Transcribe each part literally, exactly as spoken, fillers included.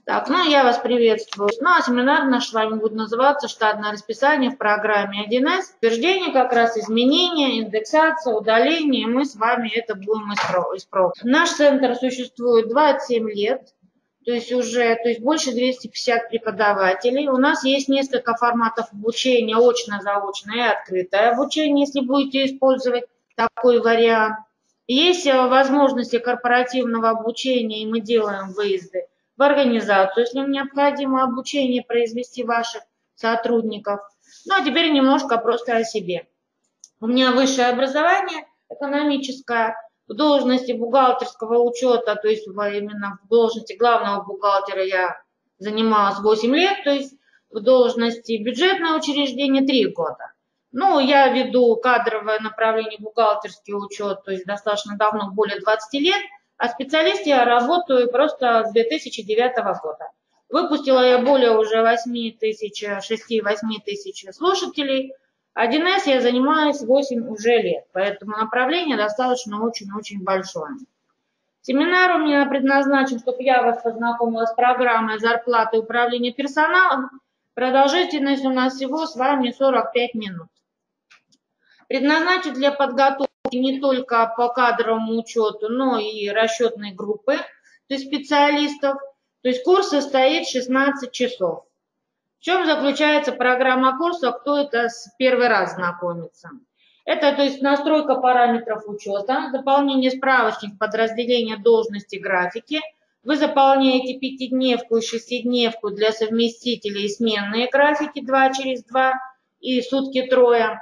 Так, ну я вас приветствую. Ну а семинар наш с вами будет называться «Штатное расписание в программе один эс». Утверждение как раз изменения, индексация, удаление. Мы с вами это будем испробовать. Наш центр существует двадцать семь лет, то есть уже то есть больше двухсот пятидесяти преподавателей. У нас есть несколько форматов обучения: очно, заочное и открытое обучение, если будете использовать такой вариант. Есть возможности корпоративного обучения, и мы делаем выезды в организацию, если необходимо обучение произвести ваших сотрудников. Ну а теперь немножко просто о себе. У меня высшее образование экономическое, в должности бухгалтерского учета, то есть именно в должности главного бухгалтера я занималась восемь лет, то есть в должности бюджетное учреждение три года. Ну, я веду кадровое направление бухгалтерский учет, то есть достаточно давно, более двадцати лет, а специалист я работаю просто с две тысячи девятого года. Выпустила я более уже восьми тысяч, шести-восьми тысяч слушателей. один эс я занимаюсь восемь уже лет, поэтому направление достаточно очень-очень большое. Семинар у меня предназначен, чтобы я вас познакомила с программой зарплаты и управления персоналом. Продолжительность у нас всего с вами сорок пять минут. Предназначен для подготовки не только по кадровому учету, но и расчетной группы, то есть специалистов. То есть курс состоит шестнадцать часов. В чем заключается программа курса, кто это с первый раз знакомится? Это то есть настройка параметров учета, заполнение справочник подразделения должности графики. Вы заполняете пятидневку и шестидневку для совместителей и сменные графики два через два и сутки трое.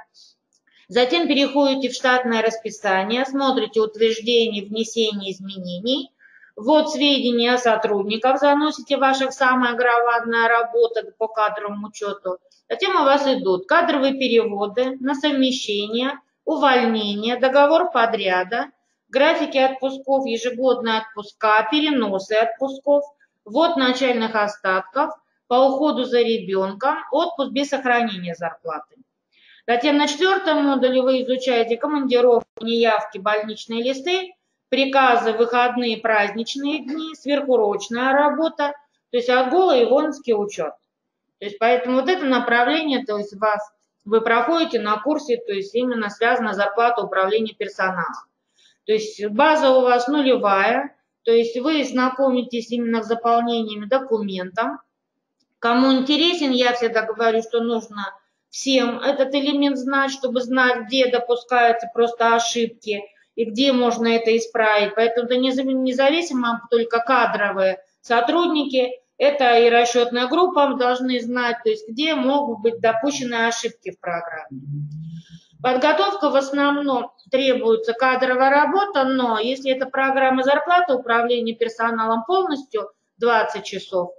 Затем переходите в штатное расписание, смотрите утверждение, внесение изменений. Вот сведения о сотрудниках, заносите ваших, самая громадная работа по кадровому учету. Затем у вас идут кадровые переводы на совмещение, увольнение, договор подряда, графики отпусков, ежегодные отпуска, переносы отпусков, ввод начальных остатков, по уходу за ребенком, отпуск без сохранения зарплаты. Затем на четвертом модуле вы изучаете командировки, неявки, больничные листы, приказы, выходные, праздничные дни, сверхурочная работа, то есть отгулы и воинский учет. То есть поэтому вот это направление, то есть вас, вы проходите на курсе, то есть именно связано с зарплатой управления персоналом. То есть база у вас нулевая, то есть вы знакомитесь именно с заполнением документов. Кому интересен, я всегда говорю, что нужно всем этот элемент знать, чтобы знать, где допускаются просто ошибки и где можно это исправить. Поэтому это независимо только кадровые сотрудники, это и расчетная группа должны знать, то есть где могут быть допущены ошибки в программе. Подготовка в основном требуется кадровая работа, но если это программа зарплаты, управление персоналом полностью двадцать часов,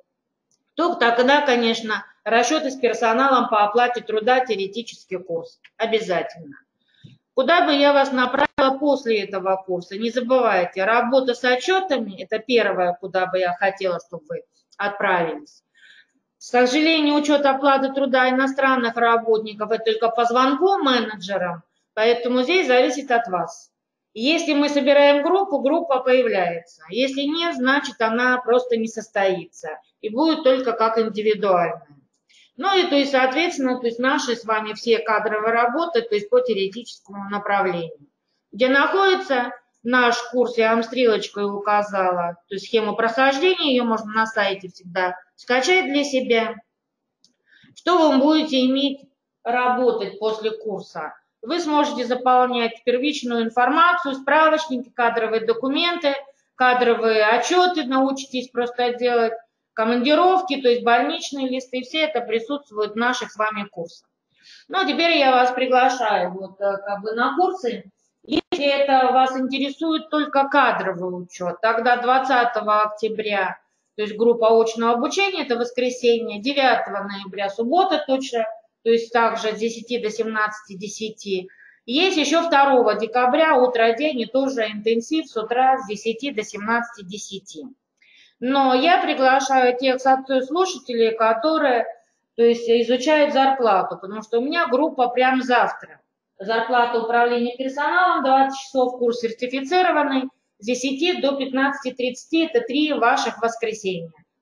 то тогда, конечно, расчеты с персоналом по оплате труда, теоретический курс. Обязательно. Куда бы я вас направила после этого курса? Не забывайте, работа с отчетами – это первое, куда бы я хотела, чтобы вы отправились. К сожалению, учет оплаты труда иностранных работников – это только по звонку менеджерам, поэтому здесь зависит от вас. Если мы собираем группу, группа появляется. Если нет, значит она просто не состоится и будет только как индивидуальная. Ну и то есть, соответственно, то есть наши с вами все кадровые работы, то есть по теоретическому направлению. Где находится наш курс, я вам стрелочкой указала, то есть схему прохождения, ее можно на сайте всегда скачать для себя. Что вы будете иметь работать после курса? Вы сможете заполнять первичную информацию, справочники, кадровые документы, кадровые отчеты, научитесь просто делать, командировки, то есть больничные листы, все это присутствует в наших с вами курсах. Ну, а теперь я вас приглашаю вот, как бы на курсы. Если это вас интересует только кадровый учет, тогда двадцатого октября, то есть группа очного обучения, это воскресенье, девятого ноября, суббота точно, то есть также с десяти до семнадцати десяти. Есть еще второго декабря, утро день, и тоже интенсив с утра с десяти до семнадцати десяти. Но я приглашаю тех слушателей, которые то есть, изучают зарплату, потому что у меня группа прямо завтра. Зарплата управления персоналом, двадцать часов, курс сертифицированный, с десяти до пятнадцати тридцати, это три ваших воскресенья.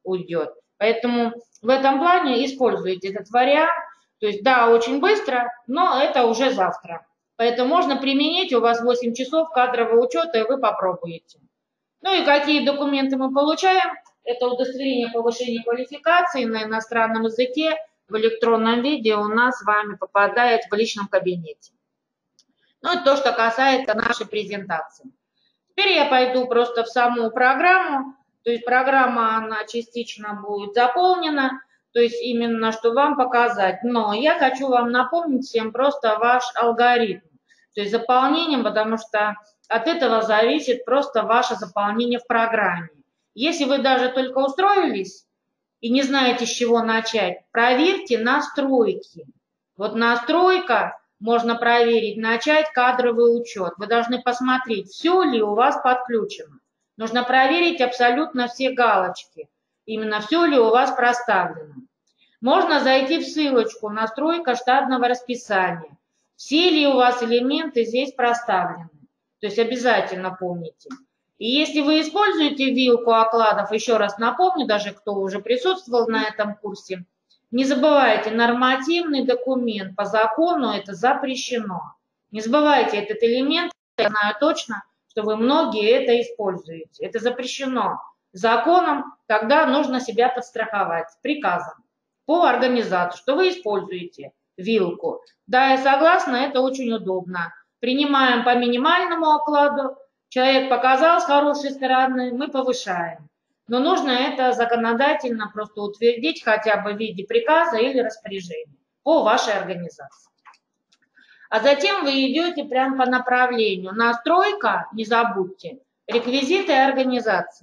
уйдет. Поэтому в этом плане используйте этот вариант. То есть, да, очень быстро, но это уже завтра. Поэтому можно применить, у вас восемь часов кадрового учета, и вы попробуете. Ну и какие документы мы получаем? Это удостоверение повышения квалификации на иностранном языке в электронном виде у нас с вами попадает в личном кабинете. Ну и то, что касается нашей презентации. Теперь я пойду просто в саму программу. То есть программа, она частично будет заполнена, то есть именно, что вам показать. Но я хочу вам напомнить всем просто ваш алгоритм. То есть заполнением, потому что от этого зависит просто ваше заполнение в программе. Если вы даже только устроились и не знаете, с чего начать, проверьте настройки. Вот настройка, можно проверить, начать кадровый учет. Вы должны посмотреть, все ли у вас подключено. Нужно проверить абсолютно все галочки. Именно все ли у вас проставлено. Можно зайти в ссылочку «Настройка штатного расписания». Все ли у вас элементы здесь проставлены. То есть обязательно помните. И если вы используете вилку окладов, еще раз напомню, даже кто уже присутствовал на этом курсе, не забывайте, нормативный документ по закону это запрещено. Не забывайте этот элемент, я знаю точно, что вы многие это используете. Это запрещено законом, тогда нужно себя подстраховать приказом по организации, что вы используете вилку. Да, я согласна, это очень удобно. Принимаем по минимальному окладу, человек показал с хорошей стороны, мы повышаем. Но нужно это законодательно просто утвердить хотя бы в виде приказа или распоряжения по вашей организации. А затем вы идете прямо по направлению. Настройка, не забудьте, реквизиты организации.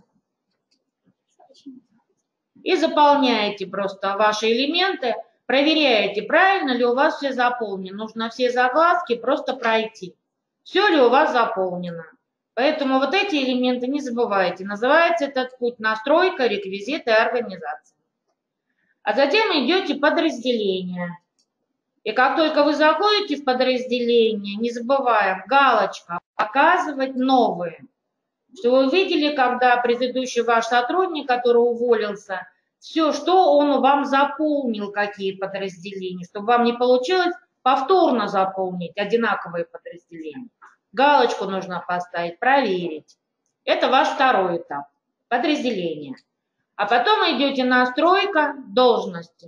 И заполняете просто ваши элементы, проверяете, правильно ли у вас все заполнено. Нужно все заглавки просто пройти. Все ли у вас заполнено. Поэтому вот эти элементы не забывайте. Называется этот путь настройка, реквизиты организации. А затем идете подразделения. И как только вы заходите в подразделение, не забываем, галочка «Показывать новые». Что вы увидели, когда предыдущий ваш сотрудник, который уволился, все, что он вам заполнил, какие подразделения, чтобы вам не получилось повторно заполнить одинаковые подразделения. Галочку нужно поставить, проверить. Это ваш второй этап, подразделение. А потом идете настройка должности.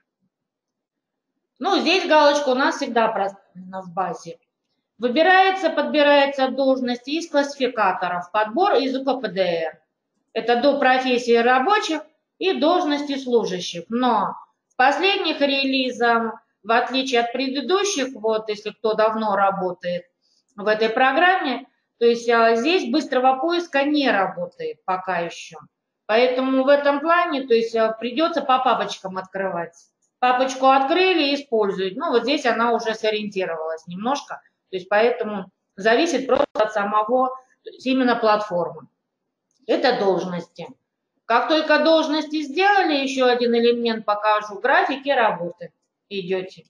Ну, здесь галочка у нас всегда проставлена в базе. Выбирается, подбирается должность из классификаторов, подбор из У П П Д Р. Это до профессии рабочих и должности служащих. Но в последних релизах, в отличие от предыдущих, вот если кто давно работает в этой программе, то есть а, здесь быстрого поиска не работает пока еще. Поэтому в этом плане, то есть а, придется по папочкам открывать. Папочку открыли и используют. Ну вот здесь она уже сориентировалась немножко. То есть поэтому зависит просто от самого, то есть именно платформы. Это должности. Как только должности сделали, еще один элемент покажу, графики работы. Идете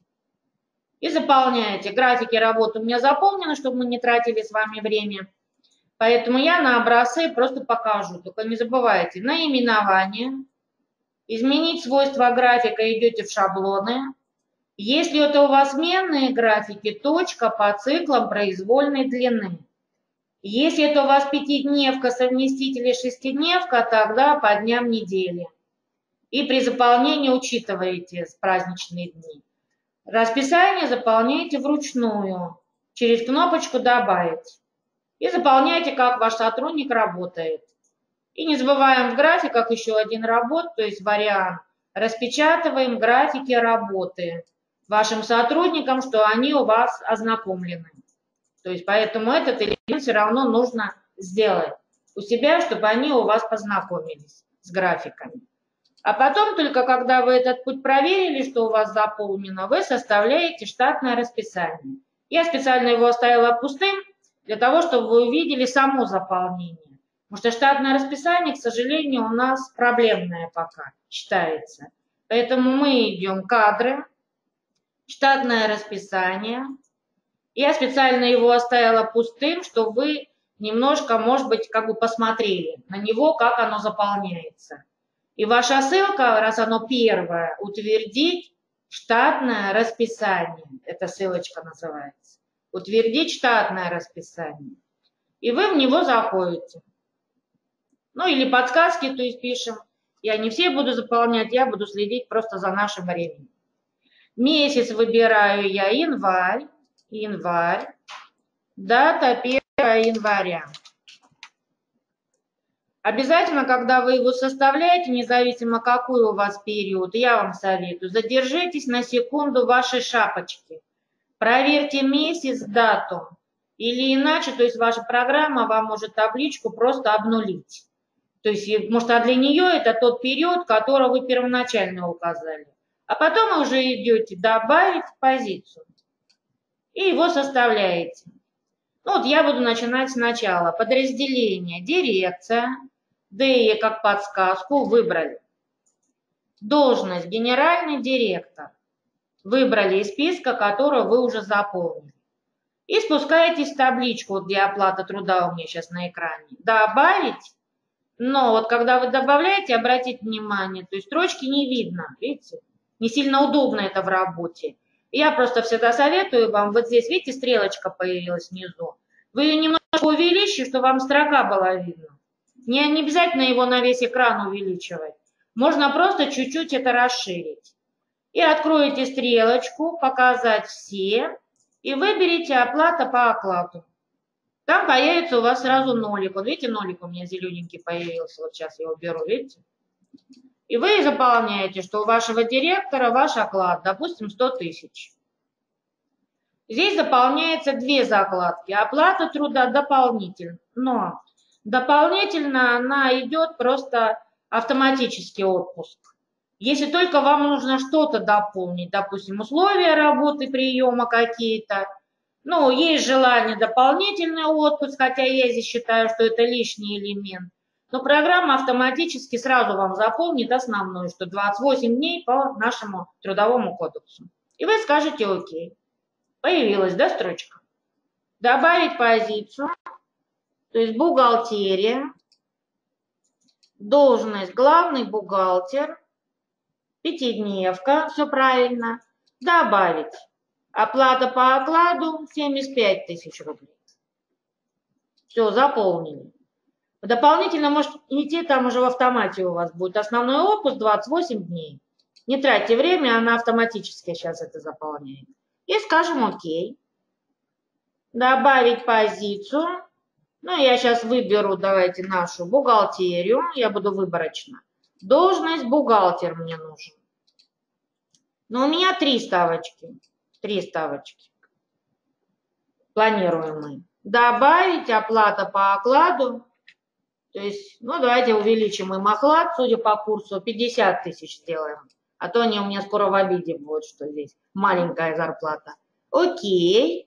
и заполняете. Графики работы у меня заполнены, чтобы мы не тратили с вами время. Поэтому я на образцы просто покажу. Только не забывайте, наименование. Изменить свойства графика идете в шаблоны. Если это у вас сменные графики, точка по циклам произвольной длины. Если это у вас пятидневка, совместитель или шестидневка, тогда по дням недели. И при заполнении учитываете праздничные дни. Расписание заполняете вручную, через кнопочку «Добавить». И заполняйте, как ваш сотрудник работает. И не забываем в графиках еще один работ, то есть вариант. Распечатываем графики работы вашим сотрудникам, что они у вас ознакомлены. То есть поэтому этот элемент все равно нужно сделать у себя, чтобы они у вас познакомились с графиками. А потом только когда вы этот путь проверили, что у вас заполнено, вы составляете штатное расписание. Я специально его оставила пустым, для того, чтобы вы увидели само заполнение. Потому что штатное расписание, к сожалению, у нас проблемное пока считается. Поэтому мы идем кадры, штатное расписание. Я специально его оставила пустым, чтобы вы немножко, может быть, как бы посмотрели на него, как оно заполняется. И ваша ссылка, раз оно первое, утвердить штатное расписание. Эта ссылочка называется. Утвердить штатное расписание. И вы в него заходите. Ну или подсказки, то есть пишем. Я не все буду заполнять, я буду следить просто за нашим временем. Месяц выбираю я январь. Январь. Дата первого января. Обязательно, когда вы его составляете, независимо какой у вас период, я вам советую, задержитесь на секунду в вашей шапочке. Проверьте месяц, дату. Или иначе, то есть ваша программа вам может табличку просто обнулить. То есть, может, а для нее это тот период, который вы первоначально указали. А потом вы уже идете добавить позицию. И его составляете. Ну, вот я буду начинать сначала. Подразделение, дирекция. Д как подсказку выбрали. Должность генеральный директор. Выбрали из списка, который вы уже заполнили. И спускаетесь в табличку, вот где оплата труда у меня сейчас на экране. Добавить. Но вот когда вы добавляете, обратите внимание, то есть строчки не видно, видите? Не сильно удобно это в работе. Я просто всегда советую вам, вот здесь, видите, стрелочка появилась внизу. Вы ее немножко увеличите, чтобы вам строка была видна. Не, не обязательно его на весь экран увеличивать. Можно просто чуть-чуть это расширить. И откроете стрелочку, показать все, и выберите оплата по окладу. Там появится у вас сразу нолик. Вот видите, нолик у меня зелененький появился. Вот сейчас я его беру, видите? И вы заполняете, что у вашего директора ваш оклад, допустим, сто тысяч. Здесь заполняется две закладки. Оплата труда дополнительно. Но дополнительно она идет просто автоматический отпуск. Если только вам нужно что-то дополнить, допустим, условия работы, приема какие-то, ну, есть желание дополнительный отпуск, хотя я здесь считаю, что это лишний элемент, но программа автоматически сразу вам заполнит основную, что двадцать восемь дней по нашему трудовому кодексу. И вы скажете «Окей». Появилась, да, строчка? Добавить позицию, то есть бухгалтерия, должность главный бухгалтер, пятидневка, все правильно. Добавить. Оплата по окладу семьдесят пять тысяч рублей. Все, заполнили. Дополнительно может идти, там уже в автомате у вас будет основной отпуск двадцать восемь дней. Не тратьте время, она автоматически сейчас это заполняет. И скажем «Окей». Добавить позицию. Ну, я сейчас выберу, давайте, нашу бухгалтерию. Я буду выборочно. Должность бухгалтер мне нужен. Но у меня три ставочки. Три ставочки. Планируемые. Добавить оплата по окладу. То есть, ну, давайте увеличим им оклад, судя по курсу, пятьдесят тысяч сделаем. А то они у меня скоро в обиде будут, что здесь маленькая зарплата. Окей.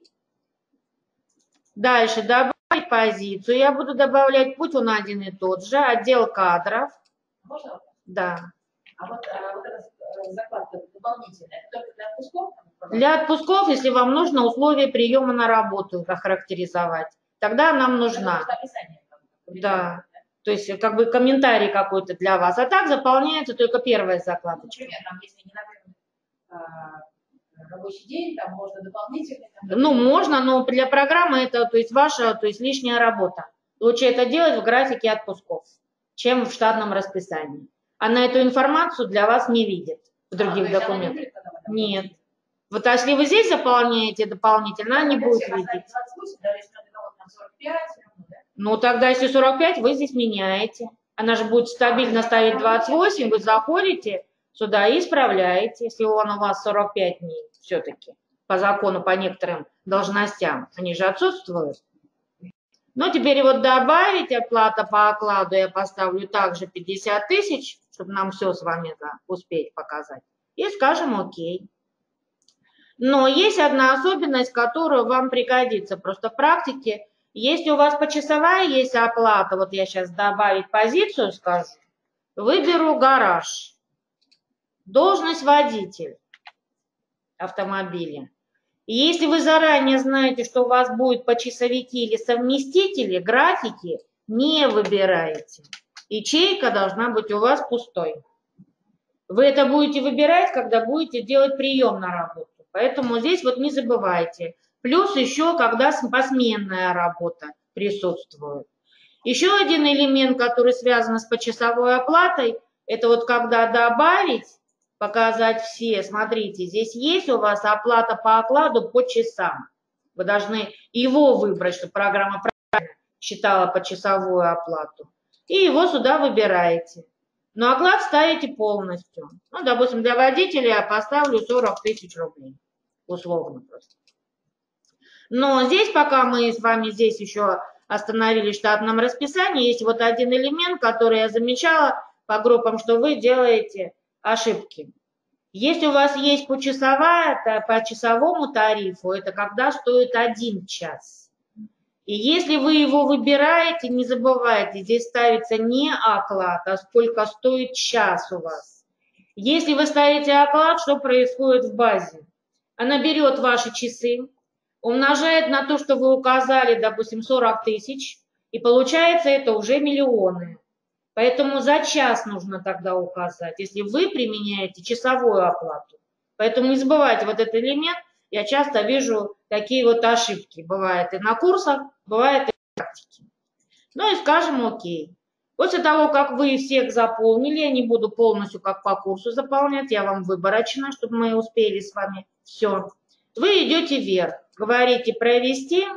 Дальше добавить позицию. Я буду добавлять, путь он один и тот же. Отдел кадров. Можно? Да. А вот, а вот эта закладка дополнительная, это только для отпусков? Для отпусков, если вам нужно условия приема на работу охарактеризовать, тогда нам нужна. Это описание, да. То есть как бы комментарий какой-то для вас. А так заполняется только первая закладочка. Например, там, если не например, рабочий день, там можно дополнительно. Там, ну, можно, но для программы это, то есть ваша, то есть лишняя работа. Лучше это делать в графике отпусков, чем в штатном расписании. Она эту информацию для вас не видит в других а, документах. Нет, нет. Вот а если вы здесь заполняете дополнительно, она не будет видеть. двадцать восемь, даже если на сорок пять, да? Ну, тогда если сорок пять, вы здесь меняете. Она же будет стабильно ставить двадцать восемь, вы заходите сюда и исправляете, если он у вас сорок пять дней все-таки. По закону, по некоторым должностям. Они же отсутствуют. Ну, теперь вот добавить оплата по окладу я поставлю также пятьдесят тысяч, чтобы нам все с вами успеть показать. И скажем «Окей». Но есть одна особенность, которая вам пригодится. Просто в практике, если у вас почасовая есть оплата, вот я сейчас добавить позицию скажу, выберу гараж. Должность водитель автомобиля. И если вы заранее знаете, что у вас будет почасовики или совместители, графики не выбираете. Ячейка должна быть у вас пустой. Вы это будете выбирать, когда будете делать прием на работу. Поэтому здесь вот не забывайте. Плюс еще, когда посменная работа присутствует. Еще один элемент, который связан с почасовой оплатой, это вот когда добавить, показать все. Смотрите, здесь есть у вас оплата по окладу по часам. Вы должны его выбрать, чтобы программа правильно считала почасовую оплату. И его сюда выбираете. Но оклад ставите полностью. Ну, допустим, для водителя я поставлю сорок тысяч рублей. Условно просто. Но здесь, пока мы с вами здесь еще остановились в штатном расписании, есть вот один элемент, который я замечала по группам, что вы делаете ошибки. Если у вас есть почасовая, то по часовому тарифу, это когда стоит один час. И если вы его выбираете, не забывайте, здесь ставится не оклад, а сколько стоит час у вас. Если вы ставите оклад, что происходит в базе? Она берет ваши часы, умножает на то, что вы указали, допустим, сорок тысяч, и получается это уже миллионы. Поэтому за час нужно тогда указать, если вы применяете часовую оплату. Поэтому не забывайте вот этот элемент. Я часто вижу такие вот ошибки. Бывает и на курсах, бывает и в практике. Ну и скажем окей. После того, как вы всех заполнили, я не буду полностью как по курсу заполнять, я вам выборочно, чтобы мы успели с вами все. Вы идете вверх, говорите «провести»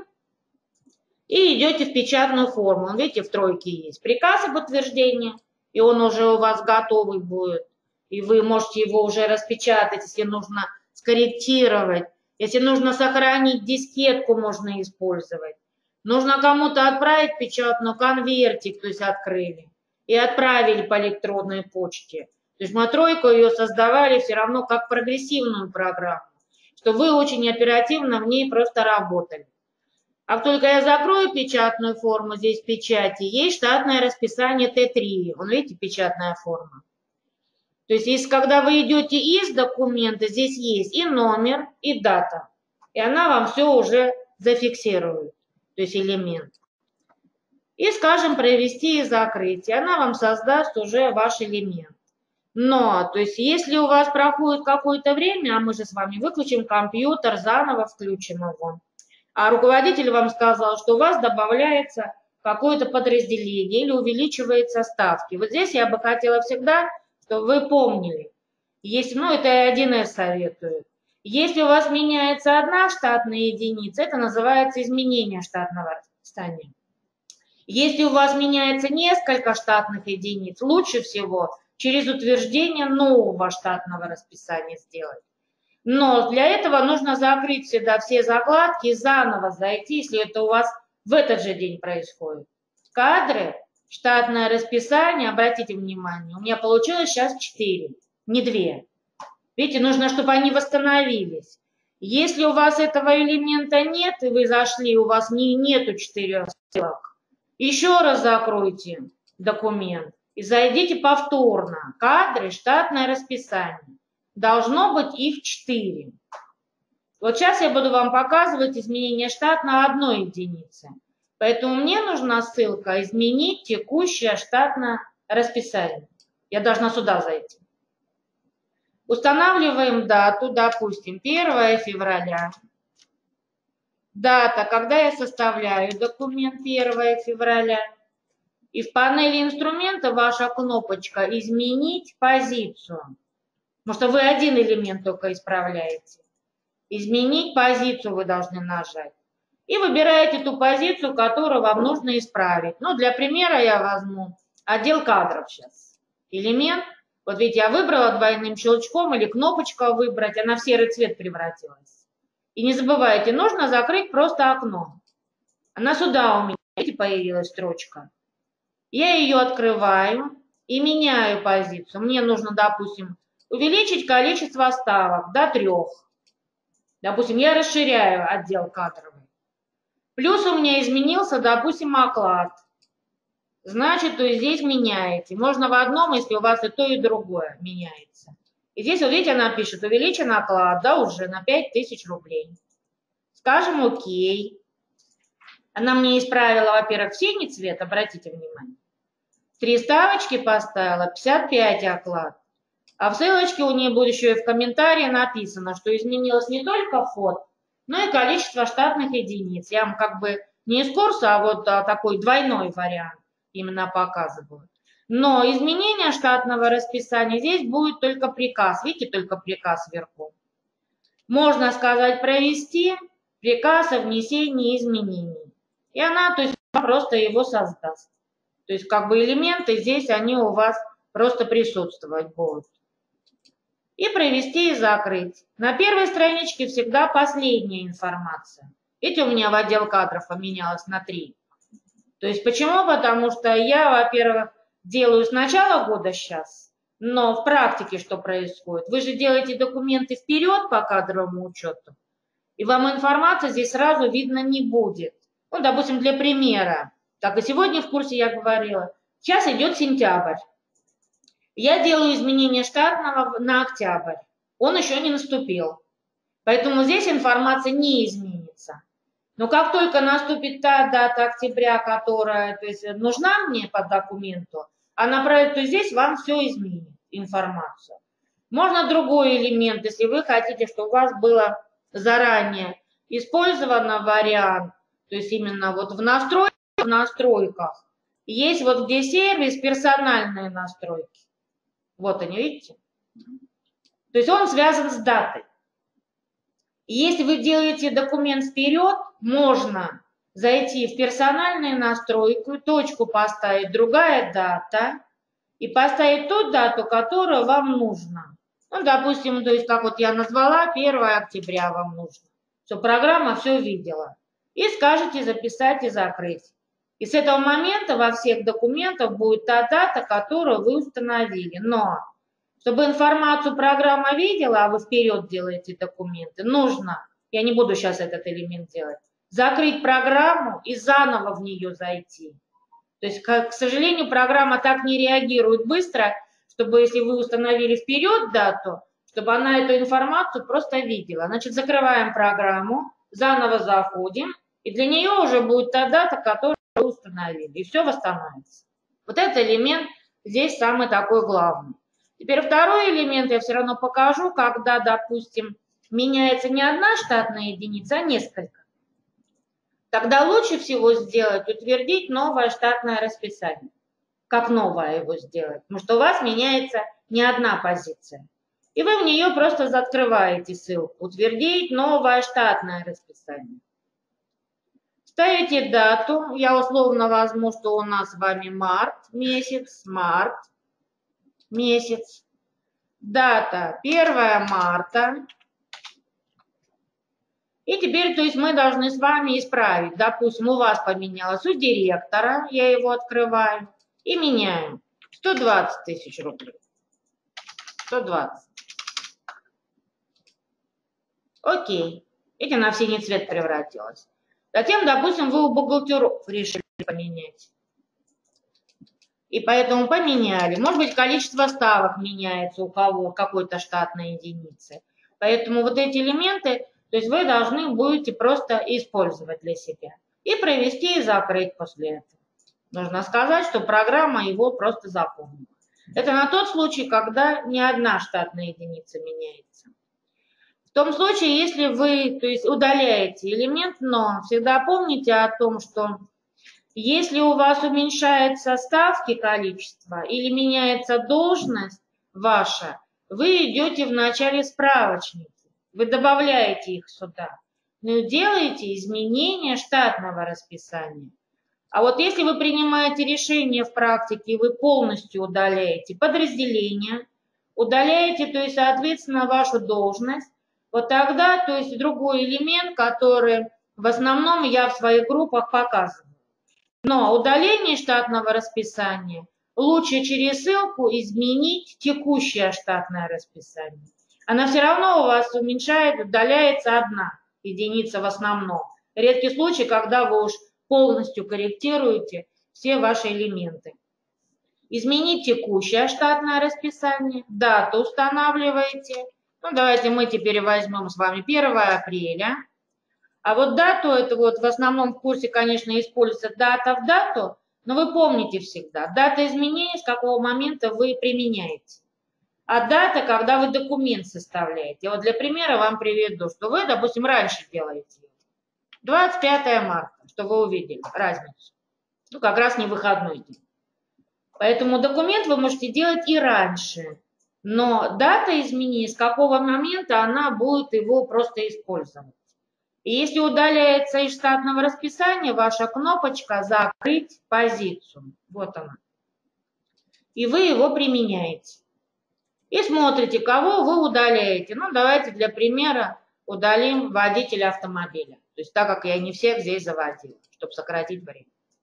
и идете в печатную форму. Видите, в тройке есть приказ об утверждении, и он уже у вас готовый будет. И вы можете его уже распечатать, если нужно скорректировать. Если нужно сохранить дискетку, можно использовать. Нужно кому-то отправить печатную конвертик, то есть открыли, и отправили по электронной почте. То есть мы тройку ее создавали все равно как прогрессивную программу, что вы очень оперативно в ней просто работали. А как только я закрою печатную форму, здесь печати, есть штатное расписание Т три. Вон, видите, печатная форма. То есть, если, когда вы идете из документа, здесь есть и номер, и дата. И она вам все уже зафиксирует, то есть элемент. И, скажем, провести и закрыть. И она вам создаст уже ваш элемент. Но, то есть, если у вас проходит какое-то время, а мы же с вами выключим компьютер, заново включим его, а руководитель вам сказал, что у вас добавляется какое-то подразделение или увеличиваются ставки. Вот здесь я бы хотела всегда, чтобы вы помнили. Если, ну, это и один эс советую. Если у вас меняется одна штатная единица, это называется изменение штатного расписания. Если у вас меняется несколько штатных единиц, лучше всего через утверждение нового штатного расписания сделать. Но для этого нужно закрыть всегда все закладки и заново зайти, если это у вас в этот же день происходит. Кадры, штатное расписание, обратите внимание, у меня получилось сейчас четыре, не две. Видите, нужно, чтобы они восстановились. Если у вас этого элемента нет, и вы зашли, у вас не, нету четырех ссылок, еще раз закройте документ и зайдите повторно. Кадры, штатное расписание. Должно быть их четыре. Вот сейчас я буду вам показывать изменение штат на одной единице. Поэтому мне нужна ссылка «Изменить текущее штатное расписание». Я должна сюда зайти. Устанавливаем дату, допустим, первое февраля. Дата, когда я составляю документ первое февраля. И в панели инструмента ваша кнопочка «Изменить позицию». Потому что вы один элемент только исправляете. Изменить позицию вы должны нажать. И выбираете ту позицию, которую вам нужно исправить. Ну, для примера я возьму отдел кадров сейчас. Элемент. Вот видите, я выбрала двойным щелчком или кнопочка выбрать, она в серый цвет превратилась. И не забывайте, нужно закрыть просто окно. Она сюда у меня, видите, появилась строчка. Я ее открываю и меняю позицию. Мне нужно, допустим, увеличить количество ставок до трех. Допустим, я расширяю отдел кадровый. Плюс у меня изменился, допустим, оклад. Значит, то есть здесь меняете. Можно в одном, если у вас и то, и другое меняется. И здесь, вот видите, она пишет, увеличен оклад, да, уже на пять тысяч рублей. Скажем, окей. Она мне исправила, во-первых, синий цвет, обратите внимание. три ставочки поставила, пятьдесят пять оклад. А в ссылочке у нее будет еще и в комментарии написано, что изменилось не только фот, но и количество штатных единиц. Я вам как бы не из курса, а вот а, такой двойной вариант именно показываю. Но изменение штатного расписания здесь будет только приказ. Видите, только приказ вверху. Можно сказать провести приказ о внесении изменений. И она, то есть, просто его создаст. То есть, как бы элементы здесь, они у вас просто присутствовать будут. И провести и закрыть. На первой страничке всегда последняя информация. Видите, у меня в отдел кадров поменялось на три. То есть, почему? Потому что я, во-первых, делаю с начала года сейчас, но в практике что происходит? Вы же делаете документы вперед по кадровому учету, и вам информация здесь сразу видно не будет. Ну, допустим, для примера, как и сегодня в курсе я говорила, сейчас идет сентябрь. Я делаю изменение штатного на октябрь. Он еще не наступил. Поэтому здесь информация не изменится. Но как только наступит та дата октября, которая, то есть, нужна мне по документу, она проект, то здесь вам все изменит, информацию. Можно другой элемент, если вы хотите, чтобы у вас было заранее использовано вариант, то есть именно вот в настройках, в настройках есть вот где сервис персональные настройки. Вот они, видите? То есть он связан с датой. Если вы делаете документ вперед, можно зайти в персональные настройки, точку поставить, другая дата, и поставить ту дату, которая вам нужна. Ну, допустим, то есть, как вот я назвала, первое октября вам нужно, чтобы программа все видела. И скажете записать и закрыть. И с этого момента во всех документах будет та дата, которую вы установили. Но чтобы информацию программа видела, а вы вперед делаете документы, нужно, я не буду сейчас этот элемент делать, закрыть программу и заново в нее зайти. То есть, к сожалению, программа так не реагирует быстро, чтобы если вы установили вперед дату, чтобы она эту информацию просто видела. Значит, закрываем программу, заново заходим, и для нее уже будет та дата, которую вы установили, и все восстановится. Вот этот элемент здесь самый такой главный. Теперь второй элемент я все равно покажу, когда, допустим, меняется не одна штатная единица, а несколько. Тогда лучше всего сделать, утвердить новое штатное расписание. Как новое его сделать? Потому что у вас меняется не одна позиция. И вы в нее просто закрываете ссылку. Утвердить новое штатное расписание. Ставите дату. Я условно возьму, что у нас с вами март месяц. Март месяц. Дата первое марта. И теперь, то есть, мы должны с вами исправить. Допустим, у вас поменялось у директора, я его открываю, и меняем. сто двадцать тысяч рублей. сто двадцать. Окей. Видите, на синий цвет превратилось. Затем, допустим, вы у бухгалтеров решили поменять. И поэтому поменяли. Может быть, количество ставок меняется у кого, какой-то штатной единицы. Поэтому вот эти элементы, то есть вы должны будете просто использовать для себя. И провести и закрыть после этого. Нужно сказать, что программа его просто запомнила. Это на тот случай, когда не одна штатная единица меняется. В том случае, если вы, то есть, удаляете элемент, но всегда помните о том, что если у вас уменьшаются ставки количества или меняется должность ваша, вы идете в начале справочника. Вы добавляете их сюда, но делаете изменения штатного расписания. А вот если вы принимаете решение в практике, вы полностью удаляете подразделение, удаляете, то есть, соответственно, вашу должность, вот тогда, то есть, другой элемент, который в основном я в своих группах показываю. Но удаление штатного расписания лучше через ссылку изменить текущее штатное расписание. Она все равно у вас уменьшает, удаляется одна единица в основном. Редкий случай, когда вы уж полностью корректируете все ваши элементы. Изменить текущее штатное расписание, дату устанавливаете. Ну, давайте мы теперь возьмем с вами первое апреля. А вот дату, это вот в основном в курсе, конечно, используется дата в дату, Но вы помните всегда, дата изменения, с какого момента вы применяете. А дата, когда вы документ составляете. Вот для примера вам приведу, что вы, допустим, раньше делаете. двадцать пятое марта, чтобы вы увидели разницу. Ну, как раз не выходной день. Поэтому документ вы можете делать и раньше. Но дата изменения, с какого момента она будет его просто использовать. И если удаляется из штатного расписания, ваша кнопочка «Закрыть позицию». Вот она. И вы его применяете. И смотрите, кого вы удаляете. Ну, давайте для примера удалим водителя автомобиля. То есть так как я не всех здесь заводила, чтобы сократить время.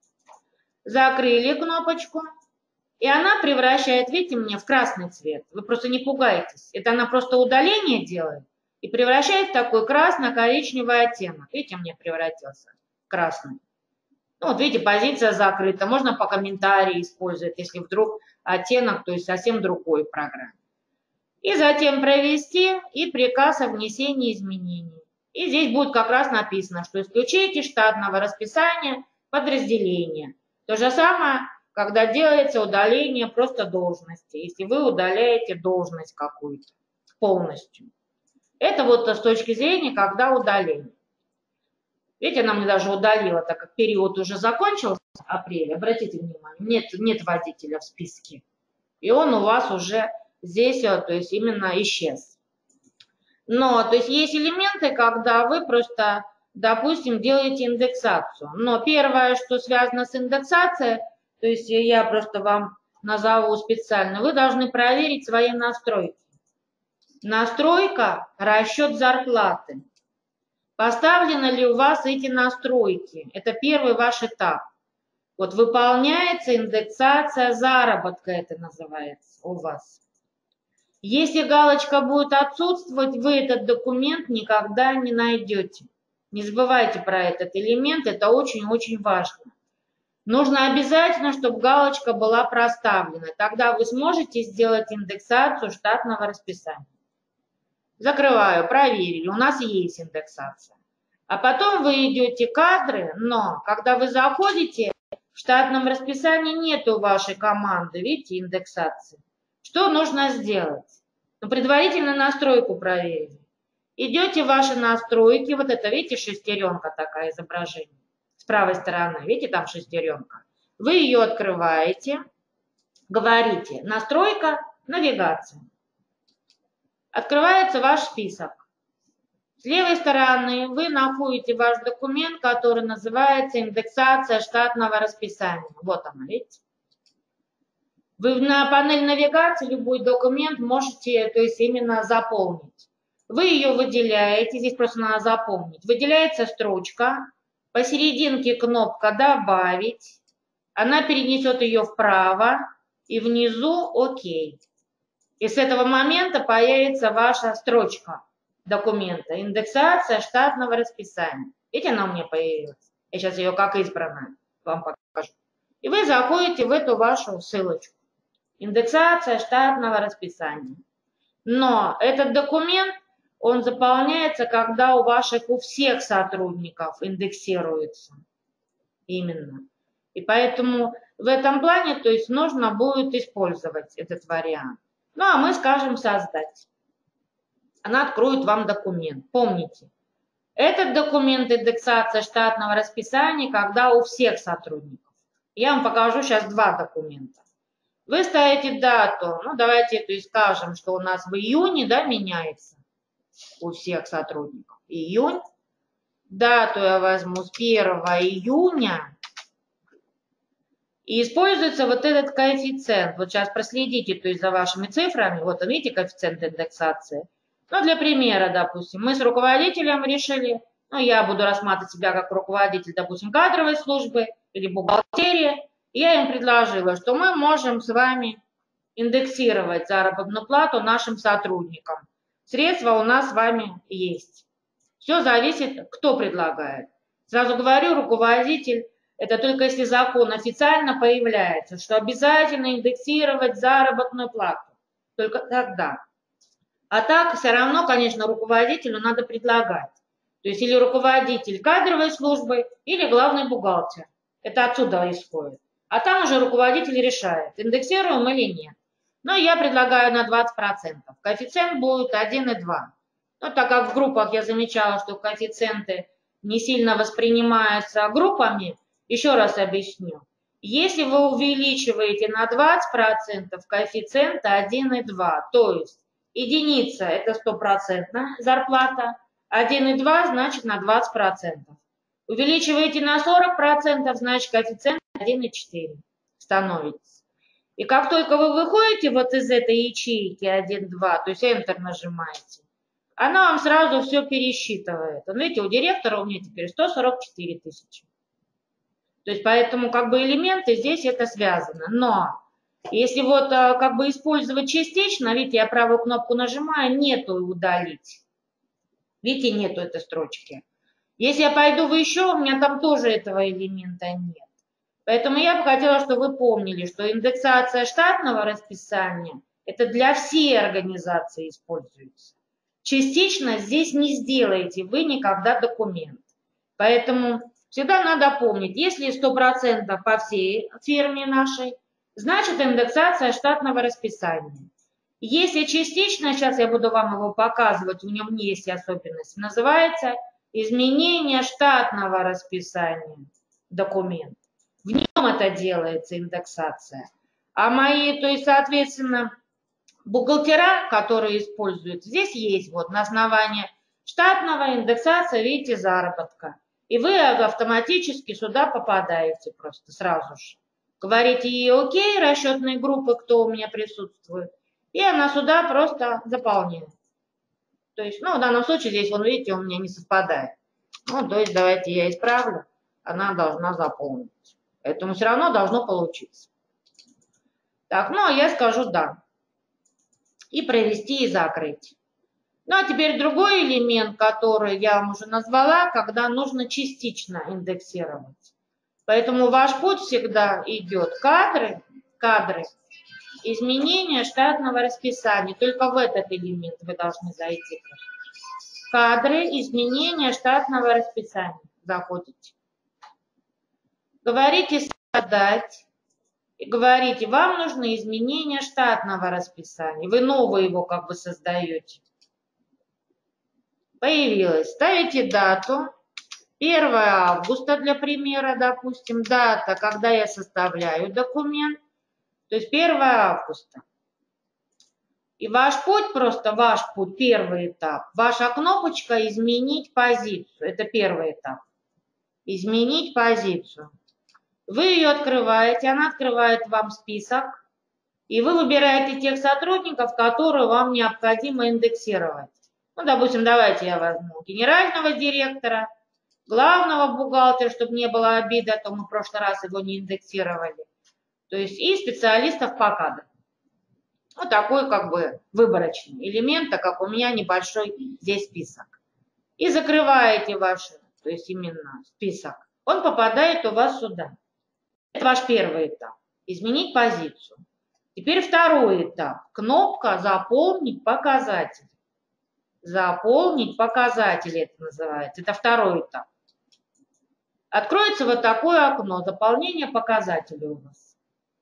Закрыли кнопочку. И она превращает, видите, мне в красный цвет. Вы просто не пугайтесь. Это она просто удаление делает и превращает в такой красно-коричневый оттенок. Видите, мне превратился в красный. Ну, вот видите, позиция закрыта. Можно по комментарии использовать, если вдруг оттенок, то есть совсем другой в программе. И затем провести и приказ о внесении изменений. И здесь будет как раз написано, что исключите штатного расписания подразделения. То же самое, когда делается удаление просто должности, если вы удаляете должность какую-то полностью. Это вот с точки зрения, когда удаление. Видите, она мне даже удалила, так как период уже закончился, апрель. Обратите внимание, нет, нет водителя в списке. И он у вас уже здесь, то есть именно исчез. Но, то есть есть элементы, когда вы просто, допустим, делаете индексацию. Но первое, что связано с индексацией, то есть я просто вам назову специально, вы должны проверить свои настройки. Настройка, расчет зарплаты. Поставлены ли у вас эти настройки? Это первый ваш этап. Вот выполняется индексация заработка, это называется у вас. Если галочка будет отсутствовать, вы этот документ никогда не найдете. Не забывайте про этот элемент, это очень-очень важно. Нужно обязательно, чтобы галочка была проставлена. Тогда вы сможете сделать индексацию штатного расписания. Закрываю, проверили, у нас есть индексация. А потом вы идете кадры, но когда вы заходите, в штатном расписании нету вашей команды, видите, индексации. Что нужно сделать? Ну, предварительно настройку проверили. Идете в ваши настройки, вот это, видите, шестеренка такая изображение. С правой стороны, видите, там шестеренка. Вы ее открываете, говорите «Настройка, навигация». Открывается ваш список. С левой стороны вы находите ваш документ, который называется «Индексация штатного расписания». Вот она, видите? Вы на панель навигации любой документ можете, то есть именно заполнить. Вы ее выделяете, здесь просто надо запомнить. Выделяется строчка, посерединке кнопка «Добавить». Она перенесет ее вправо и внизу «Ок». И с этого момента появится ваша строчка документа «Индексация штатного расписания». Видите, она у меня появилась. Я сейчас ее как избранная вам покажу. И вы заходите в эту вашу ссылочку. Индексация штатного расписания. Но этот документ, он заполняется, когда у ваших, у всех сотрудников индексируется. Именно. И поэтому в этом плане, то есть нужно будет использовать этот вариант. Ну, а мы скажем создать. Она откроет вам документ. Помните, этот документ индексация штатного расписания, когда у всех сотрудников. Я вам покажу сейчас два документа. Вы ставите дату, ну давайте то есть скажем, что у нас в июне, да, меняется у всех сотрудников. Июнь. Дату я возьму с первого июня. И используется вот этот коэффициент. Вот сейчас проследите, то есть за вашими цифрами. Вот видите коэффициент индексации. Ну, для примера, допустим, мы с руководителем решили, ну, я буду рассматривать себя как руководитель, допустим, кадровой службы или бухгалтерии. Я им предложила, что мы можем с вами индексировать заработную плату нашим сотрудникам. Средства у нас с вами есть. Все зависит, кто предлагает. Сразу говорю, руководитель, это только если закон официально появляется, что обязательно индексировать заработную плату. Только тогда. А так все равно, конечно, руководителю надо предлагать. То есть или руководитель кадровой службы, или главный бухгалтер. Это отсюда исходит. А там уже руководитель решает, индексируем или нет. Но я предлагаю на двадцать процентов. Коэффициент будет один и два. Но так как в группах я замечала, что коэффициенты не сильно воспринимаются группами, еще раз объясню. Если вы увеличиваете на двадцать процентов коэффициент один и два, то есть единица – это стопроцентная зарплата, один и два значит на двадцать процентов. Увеличиваете на сорок процентов, значит коэффициент один и четыре становится. И как только вы выходите вот из этой ячейки один, два, то есть Enter нажимаете, она вам сразу все пересчитывает. Вот видите, у директора у меня теперь сто сорок четыре тысячи. То есть поэтому как бы элементы здесь это связано. Но если вот как бы использовать частично, видите, я правую кнопку нажимаю, нету удалить. Видите, нету этой строчки. Если я пойду в еще, у меня там тоже этого элемента нет. Поэтому я бы хотела, чтобы вы помнили, что индексация штатного расписания – это для всей организации используется. Частично здесь не сделаете вы никогда документ. Поэтому всегда надо помнить, если сто процентов по всей фирме нашей, значит индексация штатного расписания. Если частично, сейчас я буду вам его показывать, у него есть особенность, называется изменение штатного расписания документа. В нем это делается индексация. А мои, то есть, соответственно, бухгалтера, которые используют, здесь есть вот на основании штатного индексация, видите, заработка. И вы автоматически сюда попадаете просто сразу же. Говорите ей окей, расчетные группы, кто у меня присутствует. И она сюда просто заполняет. То есть, ну, в данном случае здесь, вон, видите, у меня не совпадает. Ну, то есть, давайте я исправлю. Она должна заполнить. Поэтому все равно должно получиться. Так, ну, а я скажу да. И провести, и закрыть. Ну, а теперь другой элемент, который я вам уже назвала, когда нужно частично индексировать. Поэтому ваш путь всегда идет кадры, кадры, изменение штатного расписания. Только в этот элемент вы должны зайти. Кадры, изменение штатного расписания. Заходите. Говорите «Создать». И говорите, вам нужно изменение штатного расписания. Вы новое его как бы создаете. Появилось. Ставите дату. первое августа для примера, допустим. Дата, когда я составляю документ. То есть первое августа. И ваш путь, просто ваш путь, первый этап. Ваша кнопочка «Изменить позицию». Это первый этап. Изменить позицию. Вы ее открываете, она открывает вам список. И вы выбираете тех сотрудников, которые вам необходимо индексировать. Ну, допустим, давайте я возьму генерального директора, главного бухгалтера, чтобы не было обиды, а то мы в прошлый раз его не индексировали. То есть и специалистов по кадрам. Вот такой как бы выборочный элемент, так как у меня небольшой здесь список. И закрываете ваш, то есть именно список. Он попадает у вас сюда. Это ваш первый этап. Изменить позицию. Теперь второй этап. Кнопка «Заполнить показатели». Заполнить показатели это называется. Это второй этап. Откроется вот такое окно. Заполнение показателей у вас.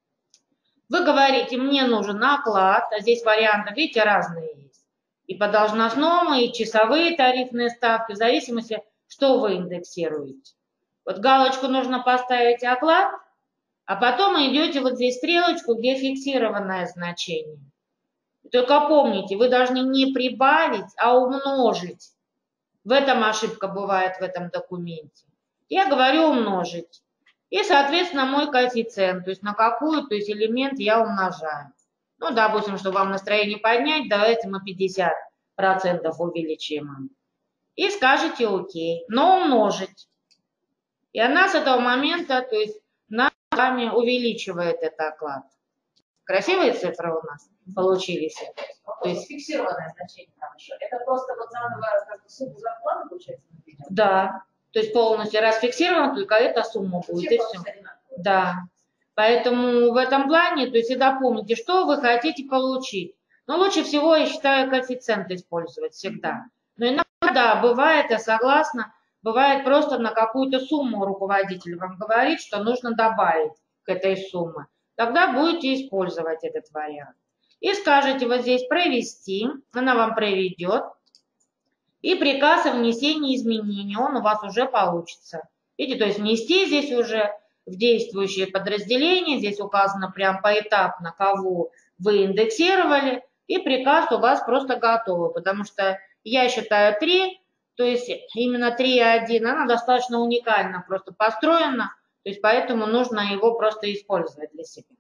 Вы говорите, мне нужен оклад. А здесь варианты, видите, разные есть. И по должностному, и часовые тарифные ставки. В зависимости, что вы индексируете. Вот галочку нужно поставить оклад. А потом идете вот здесь стрелочку, где фиксированное значение. Только помните, вы должны не прибавить, а умножить. В этом ошибка бывает в этом документе. Я говорю умножить. И, соответственно, мой коэффициент, то есть на какую, то есть элемент я умножаю. Ну, допустим, чтобы вам настроение поднять, давайте мы пятьдесят процентов увеличим. И скажете окей, но умножить. И она с этого момента, то есть на вами увеличивает этот оклад. Красивые цифры у нас получились. То есть фиксированное значение там еще. Это просто вот заново как бы сумму зарплаты получается? Да. То есть полностью расфиксировано, только эта сумма будет и все. Да. Поэтому в этом плане, то есть всегда помните, что вы хотите получить. Но лучше всего, я считаю, коэффициент использовать всегда. Но иногда бывает, я согласна, бывает просто на какую-то сумму руководитель вам говорит, что нужно добавить. к этой сумме, тогда будете использовать этот вариант. И скажете вот здесь «Провести», она вам проведет. И приказ о внесении изменений, он у вас уже получится. Видите, то есть внести здесь уже в действующее подразделение, здесь указано прям поэтапно, кого вы индексировали, и приказ у вас просто готовый, потому что я считаю три, то есть именно три точка один, она достаточно уникально просто построена, то есть поэтому нужно его просто использовать для себя.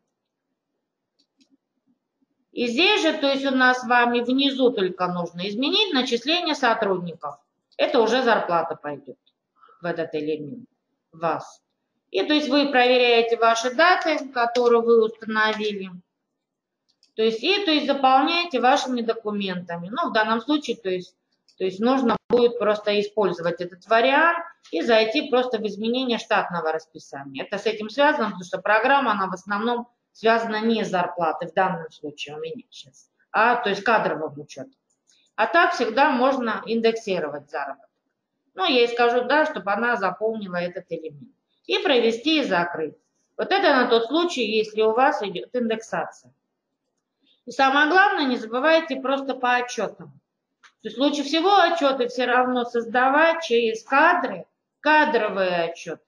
И здесь же, то есть у нас с вами внизу только нужно изменить начисление сотрудников. Это уже зарплата пойдет в этот элемент вас. И то есть вы проверяете ваши даты, которые вы установили. То есть и то есть заполняете вашими документами. Ну, в данном случае, то есть, то есть нужно будет просто использовать этот вариант и зайти просто в изменение штатного расписания. Это с этим связано, потому что программа, она в основном связана не с зарплатой, в данном случае у меня сейчас, а то есть кадровым учетом. А так всегда можно индексировать заработок. Ну, я ей скажу, да, чтобы она заполнила этот элемент. И провести и закрыть. Вот это на тот случай, если у вас идет индексация. И самое главное, не забывайте просто по отчетам. То есть лучше всего отчеты все равно создавать через кадры, кадровые отчеты.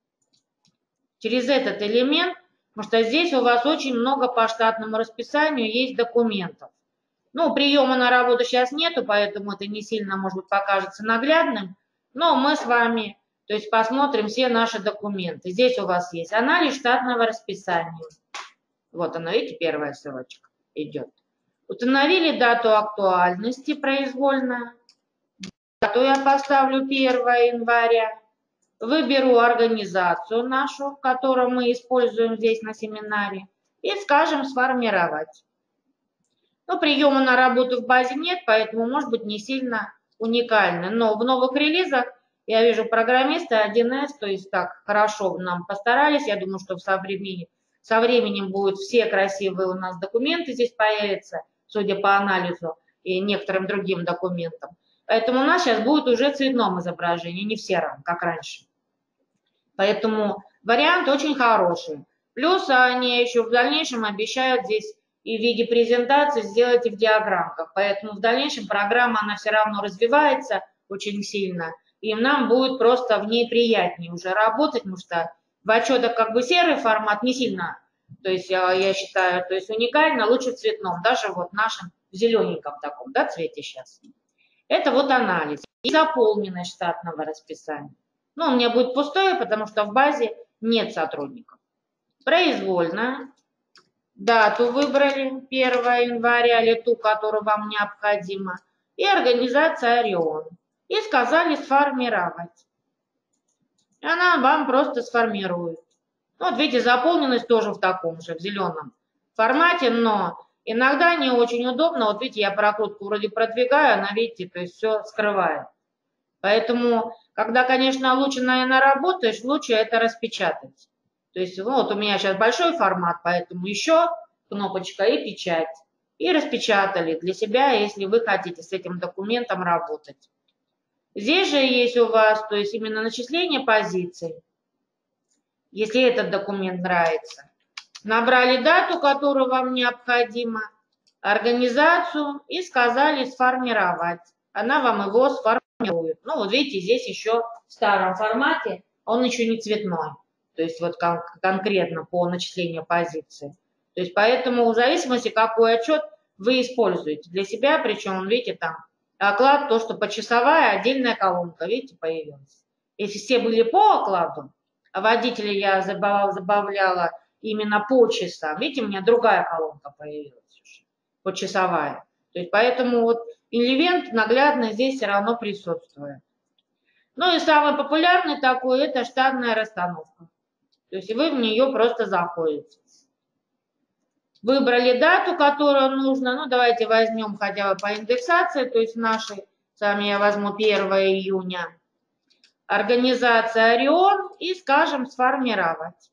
Через этот элемент, потому что здесь у вас очень много по штатному расписанию есть документов. Ну, приема на работу сейчас нету, поэтому это не сильно, может быть, покажется наглядным. Но мы с вами, то есть посмотрим все наши документы. Здесь у вас есть анализ штатного расписания. Вот она, видите, первая ссылочка идет. Установили дату актуальности произвольно. Дату я поставлю первое января. Выберу организацию нашу, которую мы используем здесь на семинаре, и скажем «Сформировать». Но приема на работу в базе нет, поэтому может быть не сильно уникально. Но в новых релизах я вижу программисты один эс, то есть так хорошо нам постарались. Я думаю, что со временем, со временем будут все красивые у нас документы здесь появятся, судя по анализу и некоторым другим документам. Поэтому у нас сейчас будет уже в цветном изображении, не в сером, как раньше. Поэтому вариант очень хороший. Плюс они еще в дальнейшем обещают здесь и в виде презентации сделать и в диаграммках. Поэтому в дальнейшем программа, она все равно развивается очень сильно. И нам будет просто в ней приятнее уже работать, потому что в отчетах как бы серый формат не сильно, то есть я считаю, то есть уникально, лучше в цветном, даже вот нашем в зелененьком таком, да, цвете сейчас. Это вот анализ и заполненность штатного расписания. Ну, у меня будет пустое, потому что в базе нет сотрудников. Произвольно. Дату выбрали первое января или ту, которую вам необходимо. И организация Орион. И сказали сформировать. И она вам просто сформирует. Вот видите, заполненность тоже в таком же, в зеленом формате, но иногда не очень удобно. Вот видите, я прокрутку вроде продвигаю, она, видите, то есть все скрывает. Поэтому, когда, конечно, лучше, наверное, работаешь, лучше это распечатать. То есть, ну, вот у меня сейчас большой формат, поэтому еще кнопочка и печать. И распечатали для себя, если вы хотите с этим документом работать. Здесь же есть у вас, то есть именно начисление позиций, если этот документ нравится. Набрали дату, которую вам необходимо, организацию и сказали сформировать. Она вам его сформирует. Ну, вот видите, здесь еще в старом формате, он еще не цветной. То есть вот кон конкретно по начислению позиции. То есть поэтому в зависимости, какой отчет вы используете для себя, причем, видите, там оклад, то, что почасовая, отдельная колонка, видите, появилась. Если все были по окладу, а водителя я забавляла именно по часам, видите, у меня другая колонка появилась уже, почасовая. То есть поэтому вот элемент наглядно здесь все равно присутствует. Ну и самый популярный такой, это штатная расстановка. То есть вы в нее просто заходите. Выбрали дату, которую нужно. Ну, давайте возьмем хотя бы по индексации, то есть нашей, с вами я возьму первое июня. Организация Орион и скажем сформировать.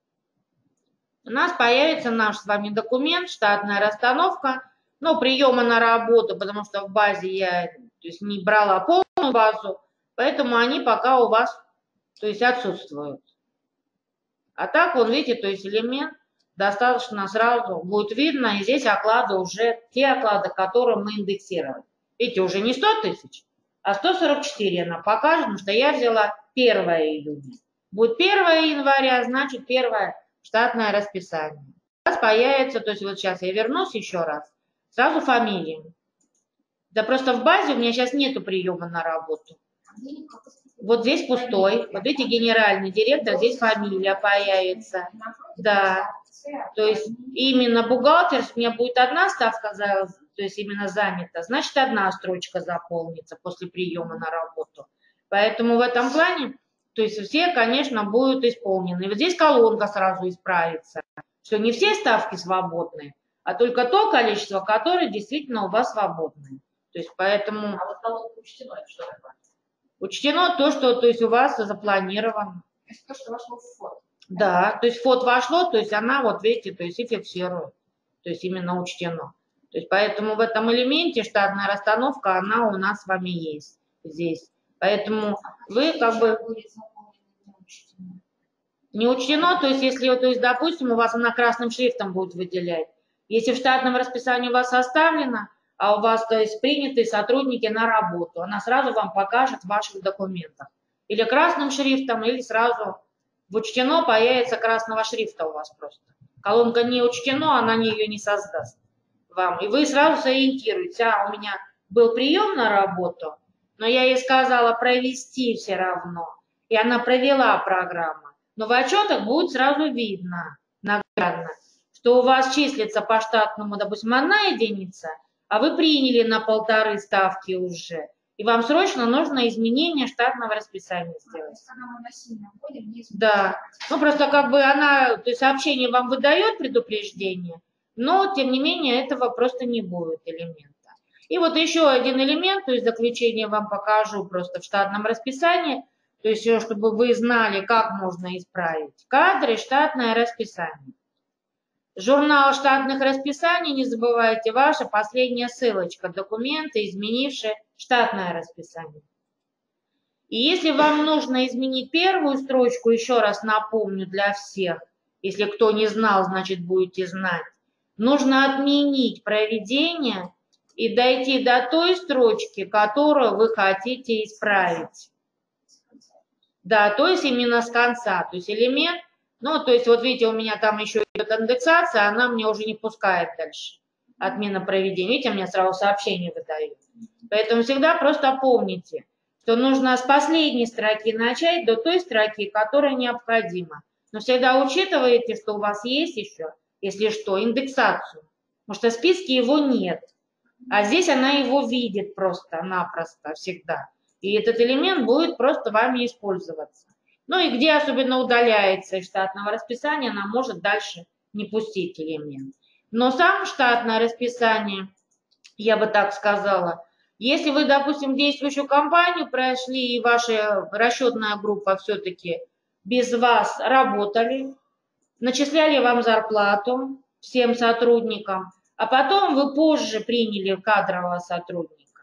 У нас появится наш с вами документ, штатная расстановка. Но приема на работу, потому что в базе я то есть, не брала полную базу, поэтому они пока у вас то есть, отсутствуют. А так, вот видите, то есть элемент достаточно сразу будет видно, и здесь оклады уже те оклады, которые мы индексировали. Видите, уже не сто тысяч, а сто сорок четыре она покажет, потому что я взяла первое июня. Будет первое января, значит первое штатное расписание. У вас появится, то есть вот сейчас я вернусь еще раз, сразу фамилия. Да просто в базе у меня сейчас нету приема на работу. Вот здесь пустой. Вот видите, генеральный директор, здесь фамилия появится. Да. То есть именно бухгалтер, у меня будет одна ставка, то есть именно занята, значит одна строчка заполнится после приема на работу. Поэтому в этом плане, то есть все, конечно, будут исполнены. И вот здесь колонка сразу исправится, что не все ставки свободны, а только то количество, которое действительно у вас свободны. То есть поэтому... А вот колонка учтено, это что такое? Учтено то, что то есть у вас запланировано. То есть то, что вошло в фот. Да, то есть фот вошло, то есть она, вот видите, то есть и фиксирует. То есть именно учтено. То есть поэтому в этом элементе штатная расстановка, она у нас с вами есть здесь. Поэтому вы как бы... Не учтено, то есть если, то есть, допустим, у вас она красным шрифтом будет выделять. Если в штатном расписании у вас оставлено, а у вас, то есть, принятые сотрудники на работу, она сразу вам покажет в ваших документах. Или красным шрифтом, или сразу в учтено появится красного шрифта у вас просто. Колонка не учтено, она ее не создаст вам. И вы сразу сориентируете, а у меня был прием на работу, но я ей сказала провести все равно. И она провела программу. Но в отчетах будет сразу видно, наглядно, что у вас числится по штатному, допустим, одна единица, а вы приняли на полторы ставки уже. И вам срочно нужно изменение штатного расписания сделать. Да. Ну, просто как бы она, то есть сообщение вам выдает предупреждение, но, тем не менее, этого просто не будет элемента. И вот еще один элемент, то есть заключение вам покажу просто в штатном расписании, то есть чтобы вы знали, как можно исправить. Кадры, штатное расписание. Журнал штатных расписаний, не забывайте, ваша последняя ссылочка, документы, изменившие штатное расписание. И если вам нужно изменить первую строчку, еще раз напомню для всех, если кто не знал, значит будете знать, нужно отменить проведение и дойти до той строчки, которую вы хотите исправить. Да, то есть именно с конца, то есть элемент. Ну, то есть, вот видите, у меня там еще идет индексация, она мне уже не пускает дальше. Отмена проведения. Видите, мне сразу сообщение выдают. Поэтому всегда просто помните, что нужно с последней строки начать до той строки, которая необходима. Но всегда учитывайте, что у вас есть еще, если что, индексацию. Потому что в списке его нет. А здесь она его видит просто-напросто всегда. И этот элемент будет просто вами использоваться. Ну и где особенно удаляется из штатного расписания, она может дальше не пустить элемент. Но сам штатное расписание, я бы так сказала, если вы, допустим, действующую компанию прошли, и ваша расчетная группа все-таки без вас работали, начисляли вам зарплату всем сотрудникам, а потом вы позже приняли кадрового сотрудника.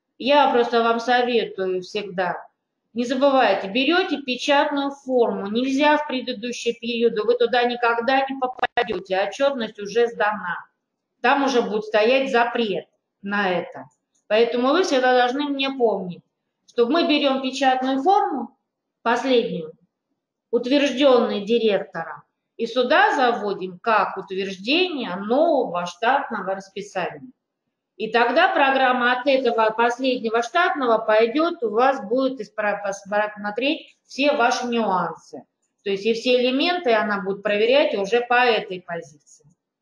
Я просто вам советую всегда, не забывайте, берете печатную форму, нельзя в предыдущие периоды, вы туда никогда не попадете, отчетность уже сдана. Там уже будет стоять запрет на это. Поэтому вы всегда должны мне помнить, что мы берем печатную форму, последнюю, утвержденную директором, и сюда заводим как утверждение нового штатного расписания. И тогда программа от этого последнего штатного пойдет, у вас будет посмотреть все ваши нюансы. То есть и все элементы она будет проверять уже по этой позиции.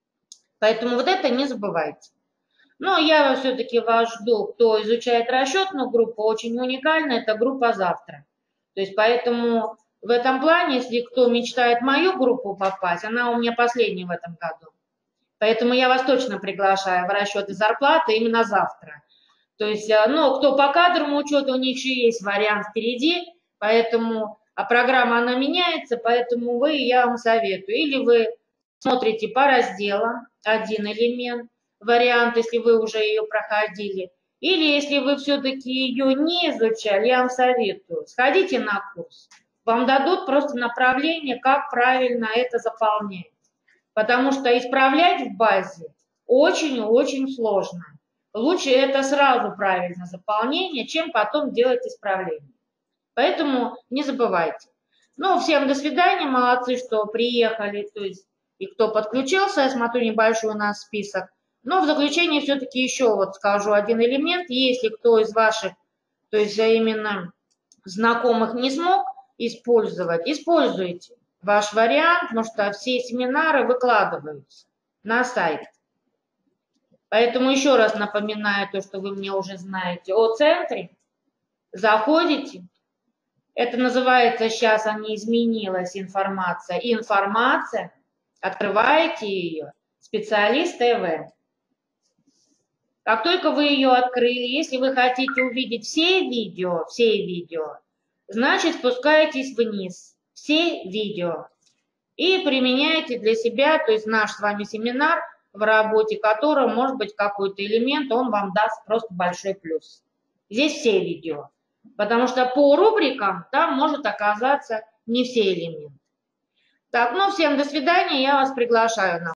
Поэтому вот это не забывайте. Но я все-таки вас жду, кто изучает расчетную группу, очень уникальна, это группа завтра. То есть поэтому в этом плане, если кто мечтает в мою группу попасть, она у меня последняя в этом году. Поэтому я вас точно приглашаю в расчеты зарплаты именно завтра. То есть, ну, кто по кадровому учету, у них еще есть вариант впереди, поэтому, а программа, она меняется, поэтому вы, я вам советую. Или вы смотрите по разделам один элемент, вариант, если вы уже ее проходили. Или если вы все-таки ее не изучали, я вам советую, сходите на курс. вам дадут просто направление, как правильно это заполнять. Потому что исправлять в базе очень-очень сложно. Лучше это сразу правильно заполнение, чем потом делать исправление. Поэтому не забывайте. Ну, всем до свидания, молодцы, что приехали, то есть и кто подключился, я смотрю, небольшой у нас список. Но в заключение все-таки еще вот скажу один элемент. Если кто из ваших, то есть именно знакомых не смог использовать, используйте ваш вариант, потому что все семинары выкладываются на сайт. Поэтому еще раз напоминаю то, что вы мне уже знаете о центре. Заходите. Это называется, сейчас она изменилась, информация. Информация. Открываете ее. Специалист ТВ. Как только вы ее открыли, если вы хотите увидеть все видео, все видео, значит спускаетесь вниз. Все видео. И применяете для себя, то есть наш с вами семинар, в работе которого может быть какой-то элемент, он вам даст просто большой плюс. Здесь все видео. Потому что по рубрикам там может оказаться не все элементы. Так, ну всем до свидания, я вас приглашаю на